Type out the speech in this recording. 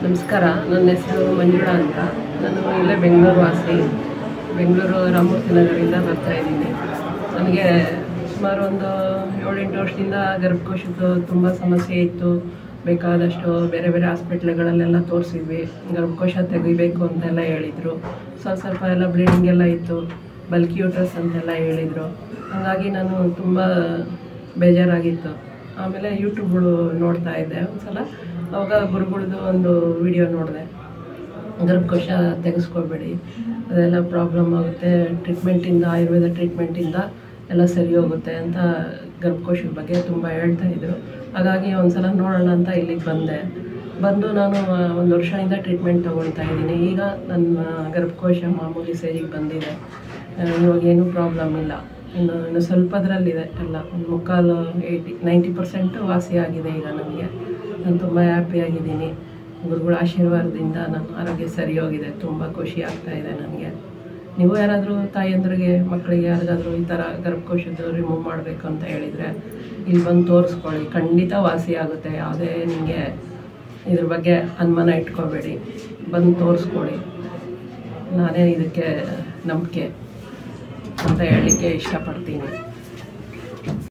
ನಮಸ್ಕಾರ, ನನ್ನ ಹೆಸರು ಮಂಜುಳಾ ಅಂತ. ನಾನು ಇಲ್ಲೇ ಬೆಂಗಳೂರು ವಾಸಿ. ಬೆಂಗಳೂರು ರಾಮಮೂರ್ತಿ ನಗರದಿಂದ ಬರ್ತಾಯಿದ್ದೀನಿ. ನನಗೆ ಸುಮಾರು ಒಂದು 7-8 ವರ್ಷದಿಂದ ಗರ್ಭಕೋಶದ್ದು ತುಂಬ ಸಮಸ್ಯೆ ಇತ್ತು. ಬೇಕಾದಷ್ಟು ಬೇರೆ ಬೇರೆ ಹಾಸ್ಪಿಟ್ಲ್ಗಳಲ್ಲೆಲ್ಲ ತೋರಿಸಿದ್ವಿ. ಗರ್ಭಕೋಶ ತೆಗಿಬೇಕು ಅಂತೆಲ್ಲ ಹೇಳಿದರು. ಸ್ವಲ್ಪ ಎಲ್ಲ ಬ್ಲೀಡಿಂಗ್ ಎಲ್ಲ ಇತ್ತು, ಬಲ್ಕಿ ಯೂಟ್ರಸ್ ಅಂತೆಲ್ಲ ಹೇಳಿದರು. ಹಾಗಾಗಿ ನಾನು ತುಂಬ ಬೇಜಾರಾಗಿತ್ತು. ಆಮೇಲೆ ಯೂಟ್ಯೂಬ್ಗಳು ನೋಡ್ತಾ ಇದ್ದೆ. ಒಂದ್ಸಲ ಅವಾಗ ಗುರುಗಳದ್ದು ಒಂದು ವಿಡಿಯೋ ನೋಡಿದೆ, ಗರ್ಭಕೋಶ ತೆಗೆಸ್ಕೋಬೇಡಿ, ಅದೆಲ್ಲ ಪ್ರಾಬ್ಲಮ್ ಆಗುತ್ತೆ, ಟ್ರೀಟ್ಮೆಂಟಿಂದ ಆಯುರ್ವೇದ ಟ್ರೀಟ್ಮೆಂಟಿಂದ ಎಲ್ಲ ಸರಿ ಹೋಗುತ್ತೆ ಅಂತ ಗರ್ಭಕೋಶದ ಬಗ್ಗೆ ತುಂಬ ಹೇಳ್ತಾಯಿದ್ರು. ಹಾಗಾಗಿ ಒಂದ್ಸಲ ನೋಡೋಣ ಅಂತ ಇಲ್ಲಿಗೆ ಬಂದು ನಾನು 1 ವರ್ಷದಿಂದ ಟ್ರೀಟ್ಮೆಂಟ್ ತೊಗೊಳ್ತಾ ಇದ್ದೀನಿ. ಈಗ ನನ್ನ ಗರ್ಭಕೋಶ ಮಾಮೂಲಿ ಸೈಜಿಗೆ ಬಂದಿದೆ. ಇವಾಗ ಏನೂ ಪ್ರಾಬ್ಲಮ್ ಇಲ್ಲ. ಇನ್ನು ಸ್ವಲ್ಪದ್ರಲ್ಲಿದೆ ಎಲ್ಲ. ಒಂದು 90% ವಾಸಿಯಾಗಿದೆ ಈಗ ನನಗೆ. ನಾನು ತುಂಬ ಹ್ಯಾಪಿಯಾಗಿದ್ದೀನಿ. ಗುರುಗಳ ಆಶೀರ್ವಾದದಿಂದ ನನ್ನ ಆರೋಗ್ಯ ಸರಿ ಹೋಗಿದೆ. ತುಂಬ ಖುಷಿ ಆಗ್ತಾಯಿದೆ ನನಗೆ. ನೀವು ಯಾರಾದರೂ ತಾಯಿಯಂದ್ರಿಗೆ ಮಕ್ಕಳಿಗೆ ಯಾರಿಗಾದರೂ ಈ ಥರ ಗರ್ಭಕೋಶದ್ದು ರಿಮೂವ್ ಮಾಡಬೇಕು ಅಂತ ಹೇಳಿದರೆ ಇಲ್ಲಿ ಬಂದು ತೋರಿಸ್ಕೊಳ್ಳಿ, ಖಂಡಿತ ವಾಸಿಯಾಗುತ್ತೆ. ಯಾವುದೇ ನಿಮಗೆ ಇದ್ರ ಬಗ್ಗೆ ಅನುಮಾನ ಇಟ್ಕೋಬೇಡಿ, ಬಂದು ತೋರಿಸ್ಕೊಳ್ಳಿ. ನಾನೇ ಇದಕ್ಕೆ ನಂಬಿಕೆ ಅಂತ ಹೇಳಲಿಕ್ಕೆ ಇಷ್ಟಪಡ್ತೀನಿ.